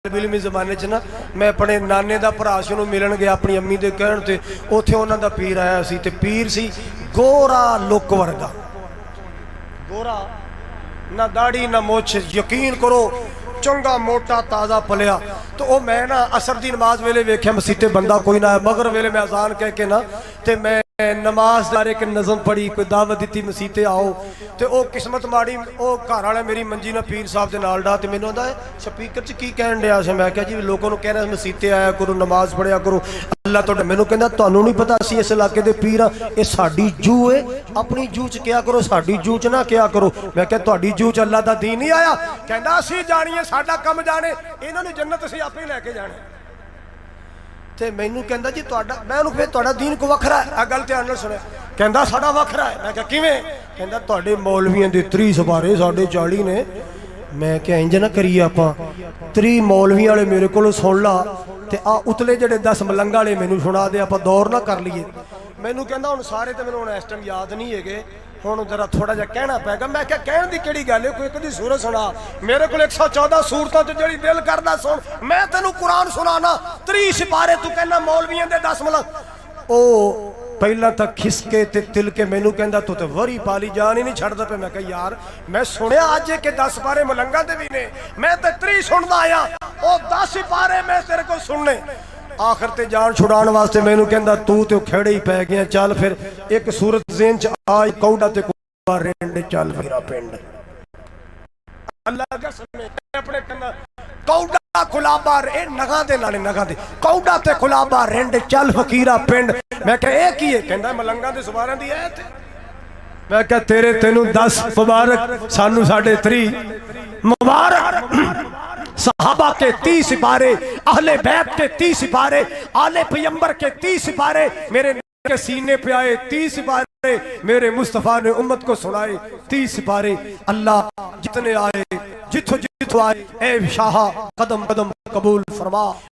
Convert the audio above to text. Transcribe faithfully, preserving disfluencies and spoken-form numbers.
फिल्मी जमाने च ना मैं अपने नाने का भरा से उन्होंने मिलन गया अपनी अम्मी के कहण ते उत्थे उन्हों का पीर आया सी ते पीर सी गोरा लुक वर्गा गोरा ना दाढ़ी ना मुछ यकीन करो चंगा मोटा ताज़ा पलिया। तो वह मैं ना असर की नमाज वेले वेख्या मसीते बंदा कोई ना मगर वेले मैं अजान कह के ना ते मैं नमाज दार एक नज़म पढ़ी कोई दावत दी मसीते आओ तो वह किस्मत माड़ी वो घर वाले मेरी मंजी ना पीर साहब के नाल डा तो मैंने आंदा स्पीकर च की कहन दिया से मैं क्या जी लोगों को कहना मसीते आया करो नमाज पढ़िया करो अल्लाह तो मैंने कहना तुहानू नहीं पता असी इस इलाके के पीर हाँ ये साडी जू है अपनी जू च क्या करो साडी जू च ना क्या करो। मैं क्या तुहाडी जू च अल्लाह दा दीन नहीं आया कहना असी जानिए साडा कम जाने इन्होंने जन्नत असी आपे लैके जाने ते मैनू कहंदा जी तुहाडा मैं उन्होंने फिर तुहाडा दीन को वखरा है आ गल ध्यान नाल सुने कहंदा साडा वखरा है। मैं क्या किवें कहंदा तुहाडे मौलवियां दे तीस सिपारे साडे चालीस ने। मैं क्या इंज ना करिए आपां तीस मौलवियां वाले मेरे कोलों सुन ला ते आ उतले जेडे दस मलंगा वाले मैनू सुना दे आपां दौर ना कर लीए। मैनू कहंदा हुण सारे ते मैनू हुण इस टाइम याद नहीं है हुण जरा थोड़ा जिहा कहना पैगा। मैं क्या कहण दी किहड़ी गल है कोई एक दी सूरत सुना मेरे को एक सौ चौदह सूरतां च जिहड़ी दिल करदा सुन मैं तैनू कुरान सुनाना तीस सिपारे तू कहना मौलवियां दे दस मलंग ओ पहला तक खिसके ते तिल के मैनू कहंदा तू तो वरी पाली जान ही नहीं छड्डदा पे। मैं कहा यार मैं सुनिया अज के दस सिपारे मलंगा दे भी ने मैं तो तीस सुनदा आया ओ दस सिपारे मैं तेरे को सुनने आखिर ते जान छुड़ाने वास्ते मैनू कहंदा तू तो खेड़े ही पै गया चल फिर एक सूरत ज़हन च आई कौड़ा ते रेंड चल मेरा पिंड अल्लाह कसम अपने कन्ना कौड़ा खुलाबा ए नगा दे लाने नगा दे कौड़ा ते खुलाबा रेंड चल फकीरा पिंड। मैं कह ए की है कहंदा मलंगा दे सुबारां दी ऐ ते मैं कह तेरे तेनू दस मुबारक सानू साढ़े त्री मुबारक सहाबा के तीस सिपारे अहले बैत के तीस सिपारे आले पैगंबर के तीस सिपारे मेरे के सीने पे आए तीस सिपारे मेरे मुस्तफा ने उम्मत को सुनाए तीस सिपारे। अल्लाह जितने आए जिथो जिथो आए ए शाह कदम कदम कबूल फरमा।